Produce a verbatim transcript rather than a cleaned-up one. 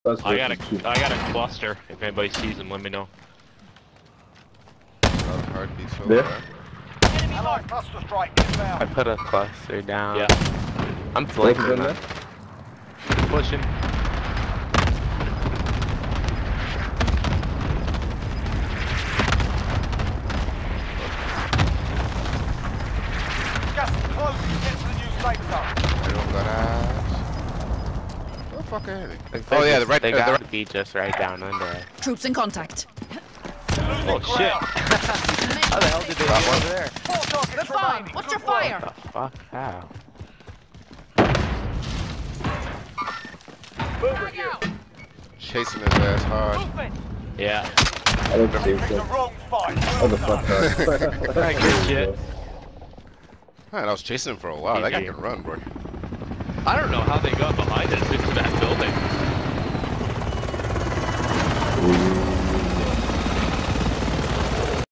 Plus I got a, versus two. I got a cluster. If anybody sees them, let me know. Oh, heartbeat so There? far. Enemy mark. Cluster strike I inbound. put a cluster down. Yeah. I'm Both flanking of them them. there? Pushing. Gas is closing. Get to the new safe zone. I don't got ass. Where the fuck are they? Looks Oh like yeah, it's- the right. They uh, the gotta right. be just right down under us. Troops in contact. Losing Oh shit. ground. How the hell did they Got get one. over there? Four targets Good fire. remaining. What's Good your work. fire? What the fuck? How? Chasing his ass hard. Movement. Yeah. I don't see Picked the it. wrong fight. Oh, the fuck no. I get shit. Man, I was chasing him for a while. That guy G G. can run, bro. I don't know how they got behind us into that building. Ooh.